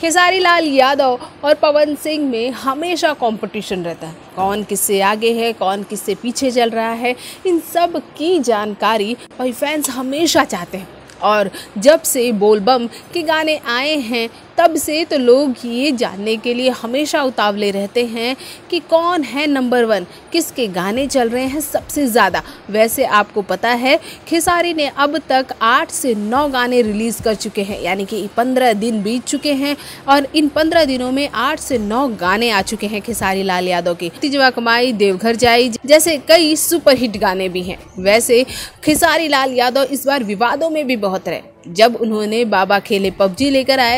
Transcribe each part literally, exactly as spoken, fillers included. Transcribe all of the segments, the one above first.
खेसारी लाल यादव और पवन सिंह में हमेशा कंपटीशन रहता है, कौन किससे आगे है, कौन किससे पीछे चल रहा है, इन सब की जानकारी भाई फैंस हमेशा चाहते हैं। और जब से बोलबम के गाने आए हैं तब से तो लोग ये जानने के लिए हमेशा उतावले रहते हैं कि कौन है नंबर वन, किसके गाने चल रहे हैं सबसे ज़्यादा। वैसे आपको पता है खेसारी ने अब तक आठ से नौ गाने रिलीज़ कर चुके हैं, यानी कि पंद्रह दिन बीत चुके हैं और इन पंद्रह दिनों में आठ से नौ गाने आ चुके हैं खेसारी लाल यादव के। तिजवा कमाई, देवघर जाई जैसे कई सुपरहिट गाने भी हैं। वैसे खेसारी लाल यादव इस बार विवादों में भी बहुत रहे। जब उन्होंने बाबा खेले पबजी लेकर आए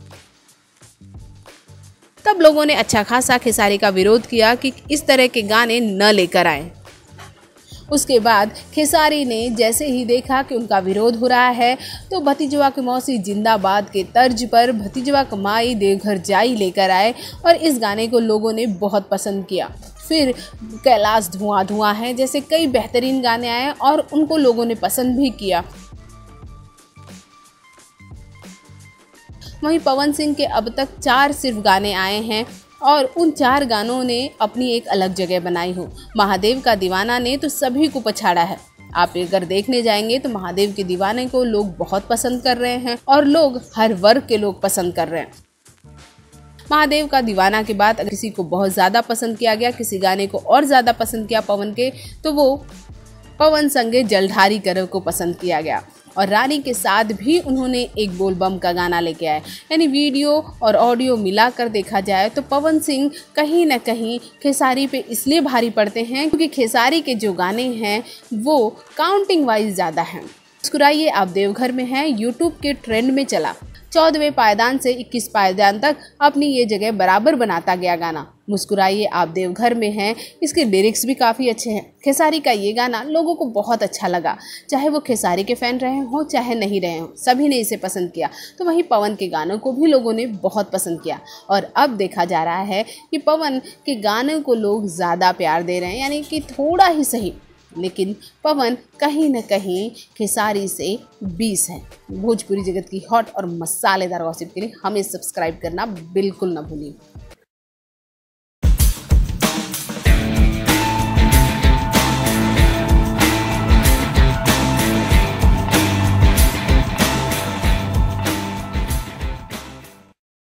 तब लोगों ने अच्छा खासा खेसारी का विरोध किया कि इस तरह के गाने न लेकर आएं। उसके बाद खेसारी ने जैसे ही देखा कि उनका विरोध हो रहा है तो भतीजवा की मौसी जिंदाबाद के तर्ज पर भतीजवा कमाई देवघर जाई लेकर आए और इस गाने को लोगों ने बहुत पसंद किया। फिर कैलाश धुआं धुआं है जैसे कई बेहतरीन गाने आए और उनको लोगों ने पसंद भी किया। वहीं पवन सिंह के अब तक चार सिर्फ गाने आए हैं और उन चार गानों ने अपनी एक अलग जगह बनाई हो। महादेव का दीवाना ने तो सभी को पछाड़ा है। आप अगर देखने जाएंगे तो महादेव के दीवाने को लोग बहुत पसंद कर रहे हैं और लोग हर वर्ग के लोग पसंद कर रहे हैं। महादेव का दीवाना के बाद अगर किसी को बहुत ज़्यादा पसंद किया गया, किसी गाने को और ज़्यादा पसंद किया पवन के, तो वो पवन संगे जलधारी करो को पसंद किया गया। और रानी के साथ भी उन्होंने एक बोलबम का गाना लेके आए। यानी वीडियो और ऑडियो मिलाकर देखा जाए तो पवन सिंह कहीं ना कहीं खेसारी पे इसलिए भारी पड़ते हैं क्योंकि खेसारी के जो गाने हैं वो काउंटिंग वाइज ज़्यादा हैं। मुस्कुराइए आप देवघर में हैं यूट्यूब के ट्रेंड में चला। चौदहवें पायदान से इक्कीस पायदान तक अपनी ये जगह बराबर बनाता गया गाना। मुस्कुराइए आप देवघर में हैं, इसके लिरिक्स भी काफ़ी अच्छे हैं। खेसारी का ये गाना लोगों को बहुत अच्छा लगा, चाहे वो खेसारी के फ़ैन रहे हों चाहे नहीं रहे हों, सभी ने इसे पसंद किया। तो वहीं पवन के गानों को भी लोगों ने बहुत पसंद किया और अब देखा जा रहा है कि पवन के गानों को लोग ज़्यादा प्यार दे रहे हैं, यानी कि थोड़ा ही सही, लेकिन पवन कहीं न कहीं खेसारी से बीस है। भोजपुरी जगत की हॉट और मसालेदार गॉसिप के लिए हमें सब्सक्राइब करना बिल्कुल न भूलिए।